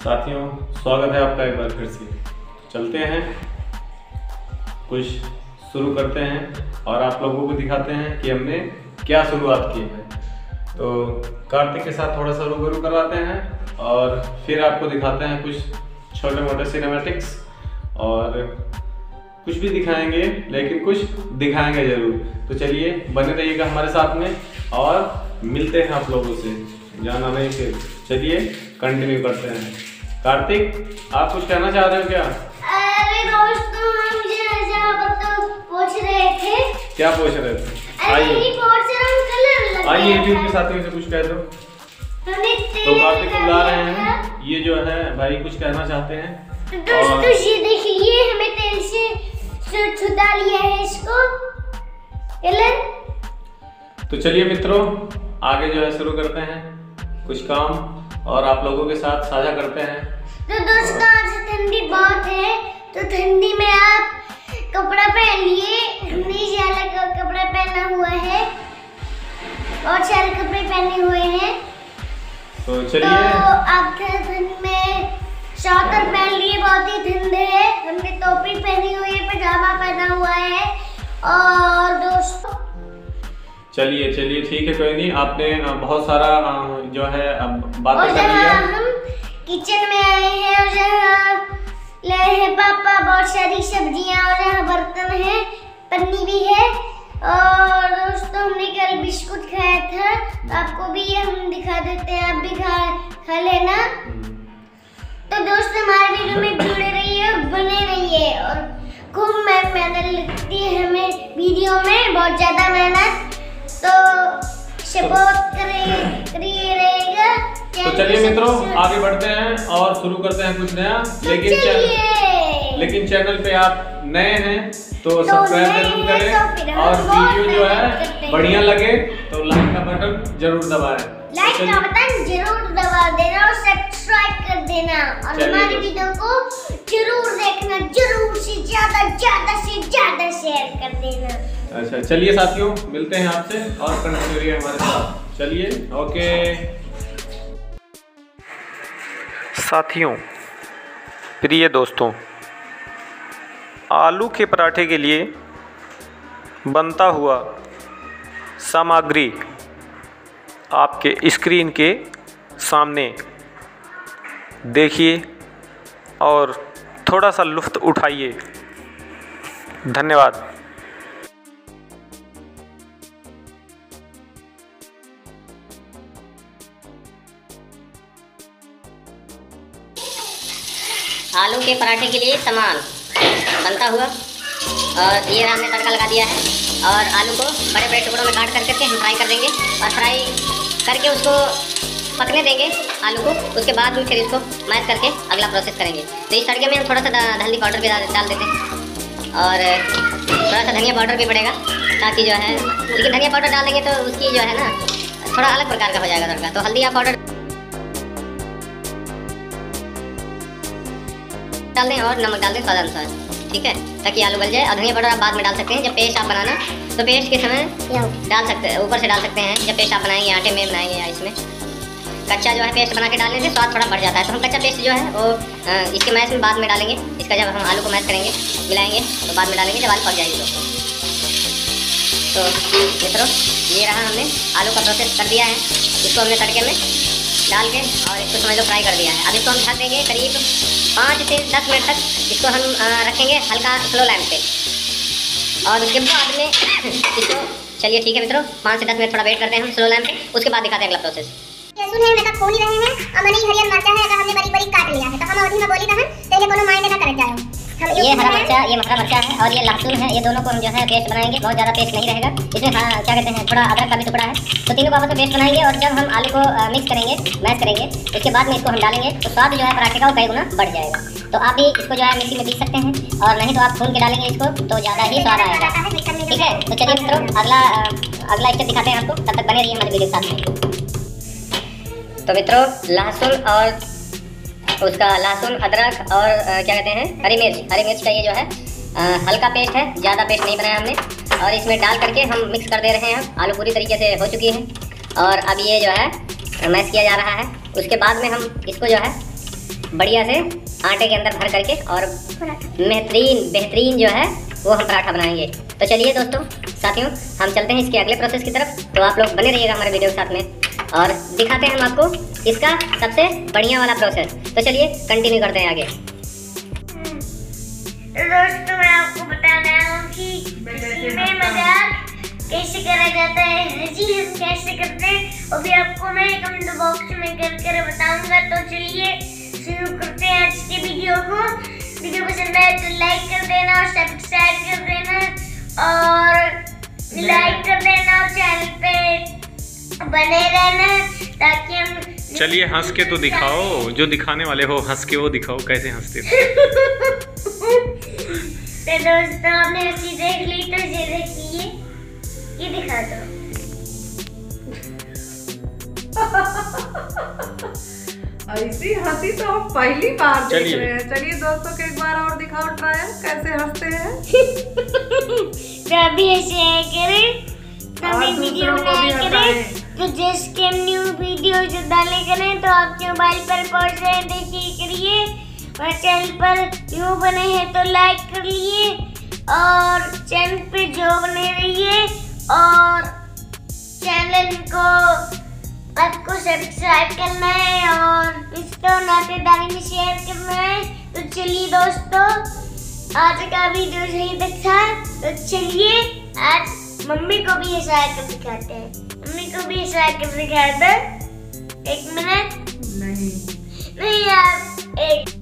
साथियों, स्वागत है आपका एक बार फिर से। चलते हैं, कुछ शुरू करते हैं और आप लोगों को दिखाते हैं कि हमने क्या शुरुआत की है। तो कार्तिक के साथ थोड़ा सा रूबरू करवाते हैं और फिर आपको दिखाते हैं कुछ छोटे मोटे सिनेमैटिक्स और कुछ भी दिखाएंगे, लेकिन कुछ दिखाएंगे ज़रूर। तो चलिए बने रहिएगा हमारे साथ में और मिलते हैं आप लोगों से। जाना नहीं, फिर चलिए कंटिन्यू करते हैं। कार्तिक, आप कुछ कहना चाह रहे हो क्या? अरे दोस्तों, हम पूछ रहे थे। क्या पूछ रहे थे? आइए यूट्यूब के साथियों से कुछ कह दो। तो कार्तिक को बुला रहे हैं, ये जो है भाई कुछ कहना चाहते हैं। दोस्तों ये देखिए, हमें तेल से छुटा लिया है इसको। तो चलिए मित्रों, आगे जो है शुरू करते हैं कुछ काम और आप लोगों के साथ साझा करते हैं। तो दोस्तों आज ठंडी बहुत है, तो ठंडी में आप कपड़ा पहन लिए। हमने ज्यादा कपड़ा पहना हुआ है, बहुत सारे कपड़े पहने हुए हैं। तो चलिए, तो आप ठंड में स्वेटर पहन लिए, बहुत ही ठंड है। हमने टोपी पहनी हुई है, पजामा पहना हुआ है। और दोस्तों चलिए ठीक है, कोई नहीं। आपने बहुत सारा जो है बातें कर लिया। हम किचन में आए हैं और यहाँ लाए हैं पापा बहुत सारी सब्जियां और यहाँ बर्तन है, पन्नी भी है। और दोस्तों हमने कल बिस्कुट खाया था, तो आपको भी हम दिखा देते हैं, आप भी खा लेना। तो दोस्तों हमारे वीडियो में जुड़े रहिए, बने रहिए और खूब मेहनत लगती है हमें वीडियो में, बहुत ज्यादा मेहनत। तो सपोर्ट करिए रहेगा। तो चलिए मित्रों, आगे बढ़ते हैं और शुरू करते हैं कुछ नया। लेकिन चैनल पे आप नए हैं तो सब्सक्राइब जरूर करें और वीडियो जो है बढ़िया लगे तो लाइक का बटन जरूर दबाएं। लाइक का बटन जरूर दबा देना और सब्सक्राइब कर देना और हमारी वीडियो को जरूर देखना, जरूर से ज्यादा शेयर कर देना। अच्छा चलिए साथियों, मिलते हैं आपसे और कंटिन्यू रहिए हमारे साथ। चलिए, ओके साथियों, प्रिय दोस्तों, आलू के पराठे के लिए बनता हुआ सामग्री आपके स्क्रीन के सामने देखिए और थोड़ा सा लुत्फ़ उठाइए। धन्यवाद। आलू के पराठे के लिए सामान बनता हुआ, और ये हमने तड़का लगा दिया है। और आलू को बड़े बड़े टुकड़ों में काट करके हम फ्राई कर देंगे और फ्राई करके उसको पकने देंगे आलू को। उसके बाद में फिर इसको मैश करके अगला प्रोसेस करेंगे। तो इस तड़के में हम थोड़ा सा हल्दी पाउडर भी डाल देते हैं और थोड़ा सा धनिया पाउडर भी पड़ेगा, ताकि जो है, लेकिन धनिया पाउडर डाल देंगे तो उसकी जो है ना थोड़ा अलग प्रकार का हो जाएगा तड़का। तो हल्दी या पाउडर डाल दें और नमक डाल दें स्वाद अनुसार, ठीक है, ताकि आलू गल जाए। और धनिया पाउडर आप बाद में डाल सकते हैं, जब पेस्ट आप बनाना तो पेस्ट के समय डाल सकते हैं, ऊपर से डाल सकते हैं जब पेस्ट आप बनाएंगे, आटे में बनाएंगे या इसमें। कच्चा जो है पेस्ट बना के डालने से स्वाद थोड़ा बढ़ जाता है, तो हम कच्चा पेस्ट जो है वो इसके मैश में बाद में डालेंगे। इसका जब हम आलू को मैश करेंगे, मिलाएंगे, तो बाद में डालेंगे जब आलू पक जाएगी तो मित्रों ये रहा, हमने आलू का प्रोसेस कर दिया है। इसको हमने तड़के में डाल के और इसको समझ लो फ्राई कर दिया है। अब इसको हम ढक देंगे करीब 5 से 10 मिनट तक। इसको हम रखेंगे हल्का स्लो लैंप पे और उसके बाद में इसको, चलिए ठीक है मित्रों, 5 से 10 मिनट थोड़ा वेट करते हैं हम स्लो लैंप पे, उसके बाद दिखाते हैं अगला प्रोसेस। लहसुन है, मैं खोल ही रहे हैं। अमनी हरियर मिर्चा है, अगर हमने बड़ी काट लिया है तो हम अवधि में बोली कहां पहले कोनो मायने ना कर जाए। ये हरा मिर्चा, ये हरा मिर्चा है और ये लहसुन है, ये दोनों को हम जो है पेस्ट बनाएंगे। बहुत ज़्यादा पेस्ट नहीं रहेगा इसमें, क्या कहते हैं, थोड़ा अदरक का भी टुकड़ा है। तो तीनों को आपस में पेस्ट बनाएंगे और जब हम आलू को मिक्स करेंगे, मैश करेंगे, उसके बाद में इसको हम डालेंगे तो स्वाद जो है पराठे का वो कई गुना बढ़ जाएगा। तो आप भी इसको जो है मिक्सी में पीस सकते हैं और नहीं तो आप भून के डालेंगे इसको तो ज़्यादा ही स्वाद आएगा, ठीक है। तो चलिए मित्रों, अगला स्टेप दिखाते हैं आपको, तब तक बने रहिए हमारे वीडियो के साथ। तो मित्रों लहसुन और उसका लहसुन, अदरक और क्या कहते हैं, हरी मिर्च का ये जो है हल्का पेस्ट है, ज़्यादा पेस्ट नहीं बनाया हमने। और इसमें डाल करके हम मिक्स कर दे रहे हैं। आलू पूरी तरीके से हो चुकी है और अब ये जो है मैश किया जा रहा है। उसके बाद में हम इसको जो है बढ़िया से आटे के अंदर भर करके और बेहतरीन जो है वो हम पराठा बनाएंगे। तो चलिए दोस्तों साथियों, हम चलते हैं इसके अगले प्रोसेस की तरफ। तो आप लोग बने रहिएगा हमारे वीडियो के साथ में और दिखाते हैं हम आपको इसका सबसे बढ़िया वाला प्रोसेस। तो चलिए कंटिन्यू करते हैं आगे। दोस्तों मैं आपको बताने आया हूँ कि इसमें मजाक कैसे करा जाता है, जी हम कैसे करते हैं, और भी आपको मैं कमेंट बॉक्स में कर बताऊंगा। तो चलिए शुरू करते हैं आज के वीडियो को। वीडियो पसंद आए तो लाइक कर देना और सब्सक्राइब कर देना और लाइक कर देना और चैनल पे बने रहना ताकि हम। चलिए हंस के तो दिखाओ, जो दिखाने वाले हो हंस के वो दिखाओ, कैसे हंसते हो। तो दोस्तों आपने हंसी देख ली तो ये देखिए, ये दिखा दो। ऐसी हंसी तो हम पहली बार देख रहे हैं। चलिए दोस्तों के एक बार और दिखाओ ट्रायल कैसे हंसते हैं। तो अभी ऐसे करें, तभी वीडियो बनाया करें। तो जिसके न्यू वीडियो जो डाले करें तो आपके मोबाइल पर पहुंच जाए, देखिए करिए। और चैनल पर न्यू बने हैं तो लाइक कर लिए और चैनल पे जो बने रहिए और चैनल को आपको सब्सक्राइब करना है और इसको नातेदारी में शेयर करना है। तो चलिए दोस्तों आज का वीडियो यही तक था। तो चलिए आज मम्मी को भी ऐसा कर दिखाते हैं, मम्मी को भी ऐसा कर दिखाते हैं। एक मिनट नहीं यार, एक